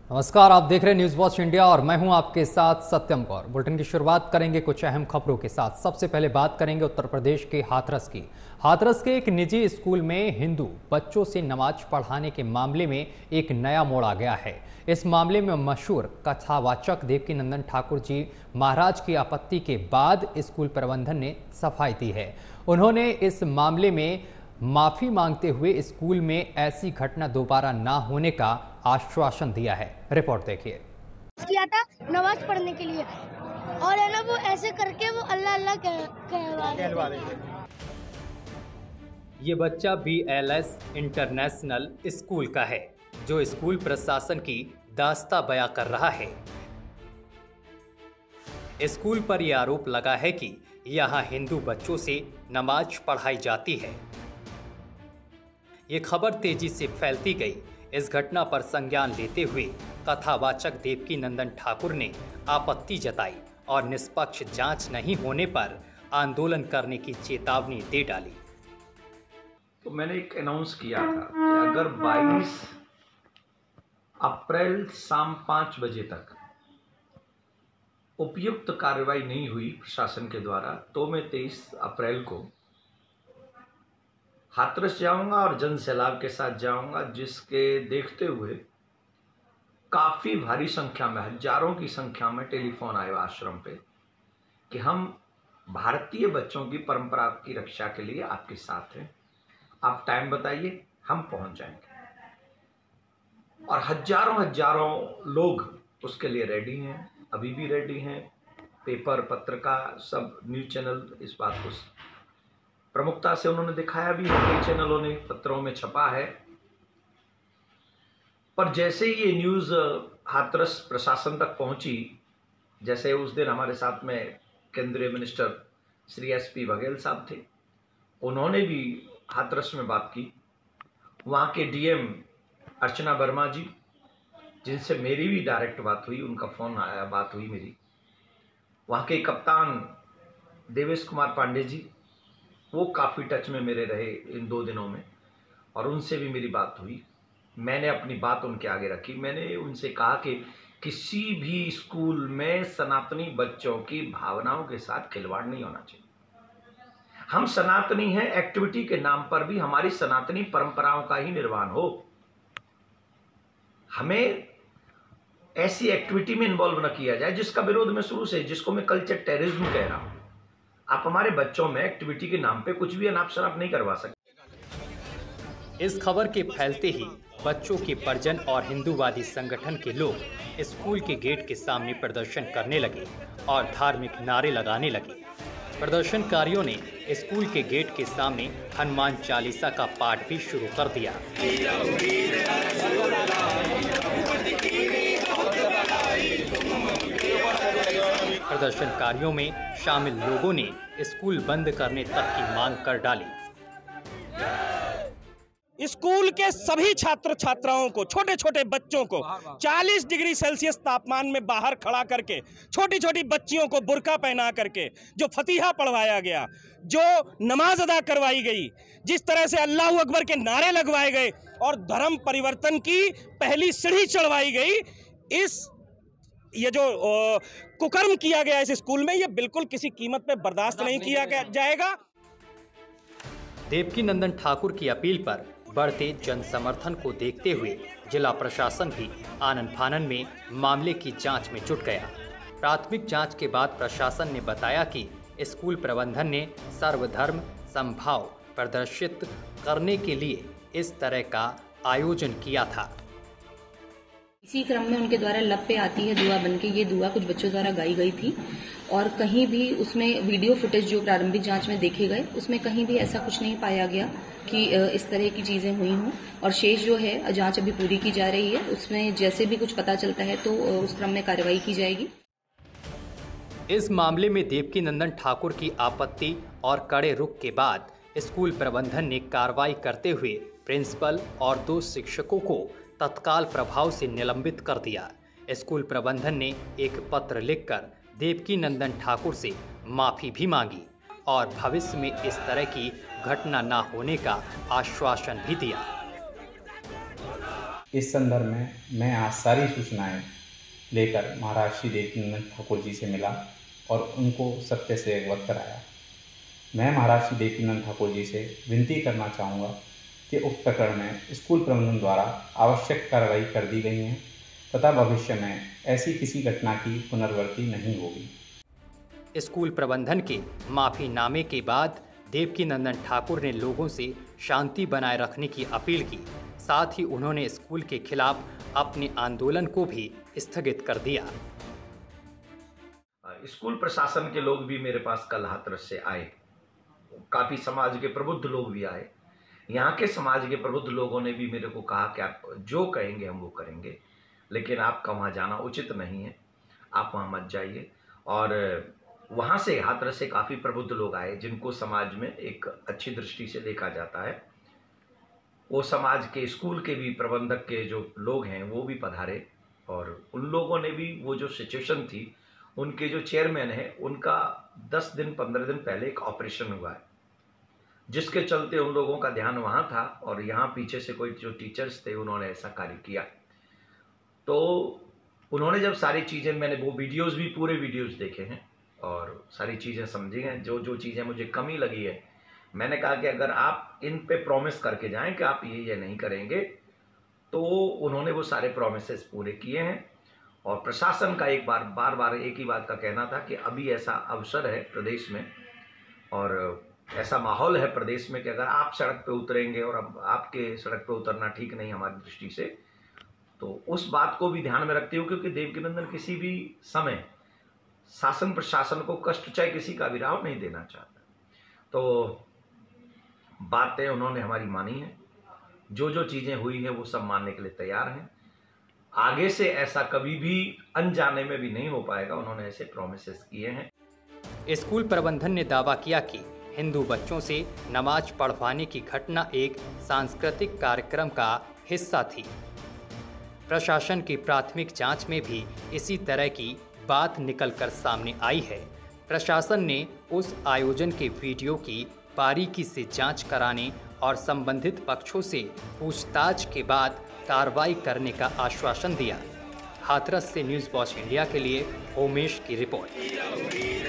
नमस्कार, आप देख रहे हैं न्यूज वॉच इंडिया और मैं हूं आपके साथ सत्यम कौर। बुलेटिन की शुरुआत करेंगे कुछ अहम खबरों के साथ। सबसे पहले बात करेंगे उत्तर प्रदेश के हाथरस की। हाथरस के एक निजी स्कूल में हिंदू बच्चों से नमाज पढ़ाने के मामले में एक नया मोड़ आ गया है। इस मामले में मशहूर कथावाचक देवकीनंदन ठाकुर जी महाराज की आपत्ति के बाद स्कूल प्रबंधन ने सफाई दी है। उन्होंने इस मामले में माफी मांगते हुए स्कूल में ऐसी घटना दोबारा ना होने का आश्वासन दिया है। रिपोर्ट देखिए। किया था नमाज पढ़ने के लिए और है ना वो ऐसे करके वो अल्लाह अल्लाह कहवा रहे थे। ये बच्चा BLS इंटरनेशनल स्कूल का है जो स्कूल प्रशासन की दास्ता बयां कर रहा है। स्कूल पर यह आरोप लगा है कि यहाँ हिंदू बच्चों से नमाज पढ़ाई जाती है। ये खबर तेजी से फैलती गई। इस घटना पर संज्ञान लेते हुए कथावाचक देवकीनंदन ठाकुर ने आपत्ति जताई और निष्पक्ष जांच नहीं होने पर आंदोलन करने की चेतावनी दे डाली। तो मैंने एक अनाउंस किया था कि अगर 22 अप्रैल शाम 5 बजे तक उपयुक्त कार्रवाई नहीं हुई प्रशासन के द्वारा तो मैं 23 अप्रैल को हाथरस जाऊंगा और जन सैलाब के साथ जाऊंगा, जिसके देखते हुए काफी भारी संख्या में, हजारों की संख्या में टेलीफोन आए आश्रम पे कि हम भारतीय बच्चों की परंपरा की रक्षा के लिए आपके साथ हैं, आप टाइम बताइए, हम पहुंच जाएंगे। और हजारों लोग उसके लिए रेडी हैं, अभी भी रेडी हैं। पेपर, पत्रिका, सब न्यूज चैनल इस बात को प्रमुखता से उन्होंने दिखाया भी है, कई चैनलों ने, पत्रों में छपा है। पर जैसे ही ये न्यूज़ हाथरस प्रशासन तक पहुंची, जैसे उस दिन हमारे साथ में केंद्रीय मिनिस्टर श्री SP बघेल साहब थे, उन्होंने भी हाथरस में बात की। वहाँ के DM अर्चना वर्मा जी, जिनसे मेरी भी डायरेक्ट बात हुई, उनका फ़ोन आया, बात हुई मेरी। वहाँ के कप्तान देवेश कुमार पांडे जी, वो काफ़ी टच में मेरे रहे इन 2 दिनों में, और उनसे भी मेरी बात हुई। मैंने अपनी बात उनके आगे रखी। मैंने उनसे कहा कि किसी भी स्कूल में सनातनी बच्चों की भावनाओं के साथ खिलवाड़ नहीं होना चाहिए। हम सनातनी हैं, एक्टिविटी के नाम पर भी हमारी सनातनी परंपराओं का ही निर्वहन हो। हमें ऐसी एक्टिविटी में इन्वॉल्व न किया जाए जिसका विरोध में शुरू से, जिसको मैं कल्चर टेररिज्म कह रहा हूं। आप हमारे बच्चों में एक्टिविटी के नाम पे कुछ भी अनाप शनाप नहीं करवा सकते। इस खबर के फैलते ही बच्चों के परिजन और हिंदूवादी संगठन के लोग स्कूल के गेट के सामने प्रदर्शन करने लगे और धार्मिक नारे लगाने लगे। प्रदर्शनकारियों ने स्कूल के गेट के सामने हनुमान चालीसा का पाठ भी शुरू कर दिया। प्रदर्शनकारियों में शामिल लोगों ने स्कूल बंद करने तक की मांग कर डाली। स्कूल के सभी छात्र छात्राओं को, छोटे छोटे बच्चों को 40 डिग्री सेल्सियस तापमान में बाहर खड़ा करके, छोटी छोटी बच्चियों को बुर्का पहना करके जो फतीहा पढ़वाया गया, जो नमाज अदा करवाई गई, जिस तरह से अल्लाहू अकबर के नारे लगवाए गए और धर्म परिवर्तन की पहली सीढ़ी चढ़वाई गई, ये जो कुकर्म किया गया इस स्कूल में, ये बिल्कुल किसी कीमत पे बर्दाश्त नहीं किया जाएगा। देवकीनंदन ठाकुर की अपील पर बढ़ते जन समर्थन को देखते हुए जिला प्रशासन भी आनन फानन में मामले की जांच में जुट गया। प्राथमिक जांच के बाद प्रशासन ने बताया कि स्कूल प्रबंधन ने सर्वधर्म समभाव प्रदर्शित करने के लिए इस तरह का आयोजन किया था। इसी क्रम में उनके द्वारा लब पे आती है दुआ बनके, ये दुआ कुछ बच्चों द्वारा गाई गई थी और कहीं भी उसमें वीडियो फुटेज जो प्रारंभिक जांच में देखे गए, उसमें कहीं भी ऐसा कुछ नहीं पाया गया कि इस तरह की चीजें हुई हों। और शेष जो है जांच अभी पूरी की जा रही है, उसमें जैसे भी कुछ पता चलता है तो उस क्रम में कार्रवाई की जाएगी। इस मामले में देवकीनंदन ठाकुर की आपत्ति और कड़े रुख के बाद स्कूल प्रबंधन ने कार्रवाई करते हुए प्रिंसिपल और 2 शिक्षकों को तत्काल प्रभाव से निलंबित कर दिया। स्कूल प्रबंधन ने एक पत्र लिखकर देवकीनंदन ठाकुर से माफी भी मांगी और भविष्य में इस तरह की घटना न होने का आश्वासन भी दिया। इस संदर्भ में मैं आज सारी सूचनाएं लेकर महाराज श्री देवकीनंदन ठाकुर जी से मिला और उनको सत्य से अवगत कराया। मैं महाराज श्री देवकीनंदन ठाकुर जी से विनती करना चाहूँगा कि उक्त प्रकरण में स्कूल प्रबंधन द्वारा आवश्यक कार्रवाई कर दी गई है तथा भविष्य में ऐसी किसी घटना की पुनरावृत्ति नहीं होगी। स्कूल प्रबंधन के माफीनामे के बाद देवकीनंदन ठाकुर ने लोगों से शांति बनाए रखने की अपील की। साथ ही उन्होंने स्कूल के खिलाफ अपने आंदोलन को भी स्थगित कर दिया। स्कूल प्रशासन के लोग भी मेरे पास कल हाथरस से आए, काफी समाज के प्रबुद्ध लोग भी आए। यहाँ के समाज के प्रबुद्ध लोगों ने भी मेरे को कहा कि आप जो कहेंगे हम वो करेंगे, लेकिन आपका वहाँ जाना उचित नहीं है, आप वहाँ मत जाइए। और वहाँ से हाथरस से काफ़ी प्रबुद्ध लोग आए जिनको समाज में एक अच्छी दृष्टि से देखा जाता है। वो समाज के स्कूल के भी प्रबंधक के जो लोग हैं वो भी पधारे और उन लोगों ने भी वो जो सिचुएशन थी, उनके जो चेयरमैन है उनका 10 दिन 15 दिन पहले एक ऑपरेशन हुआ है, जिसके चलते उन लोगों का ध्यान वहाँ था और यहाँ पीछे से कोई जो टीचर्स थे उन्होंने ऐसा कार्य किया। तो उन्होंने जब सारी चीज़ें, मैंने वो वीडियोस भी पूरे वीडियोस देखे हैं और सारी चीज़ें समझी हैं। जो जो चीज़ें मुझे कमी लगी है, मैंने कहा कि अगर आप इन पे प्रॉमिस करके जाएं कि आप ये नहीं करेंगे, तो उन्होंने वो सारे प्रॉमिसेस पूरे किए हैं। और प्रशासन का बार बार एक ही बात का कहना था कि अभी ऐसा अवसर है प्रदेश में और ऐसा माहौल है प्रदेश में कि अगर आप सड़क पे उतरेंगे, और अब आपके सड़क पे उतरना ठीक नहीं हमारी दृष्टि से, तो उस बात को भी ध्यान में रखते हुए, क्योंकि देवकीनंदन किसी भी समय शासन प्रशासन को कष्ट चाहे किसी का भी राव नहीं देना चाहता। तो बातें उन्होंने हमारी मानी हैं, जो चीज़ें हुई हैं वो सब मानने के लिए तैयार हैं। आगे से ऐसा कभी भी अनजाने में भी नहीं हो पाएगा, उन्होंने ऐसे प्रॉमिसेस किए हैं। स्कूल प्रबंधन ने दावा किया कि हिंदू बच्चों से नमाज पढ़वाने की घटना एक सांस्कृतिक कार्यक्रम का हिस्सा थी। प्रशासन की प्राथमिक जांच में भी इसी तरह की बात निकलकर सामने आई है। प्रशासन ने उस आयोजन के वीडियो की बारीकी से जांच कराने और संबंधित पक्षों से पूछताछ के बाद कार्रवाई करने का आश्वासन दिया। हाथरस से न्यूज़ वॉच इंडिया के लिए उमेश की रिपोर्ट।